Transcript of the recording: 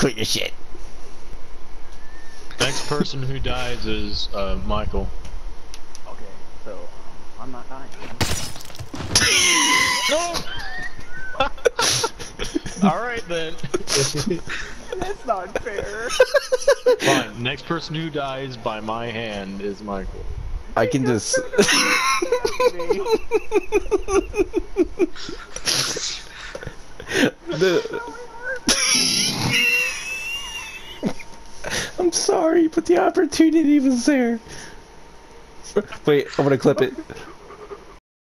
Quit your shit. Next person who dies is Michael. Okay, so I'm not dying. No! Alright then. That's not fair. Fine, next person who dies by my hand is Michael. I can just. I'm sorry, but the opportunity was there. Wait, I'm gonna clip it.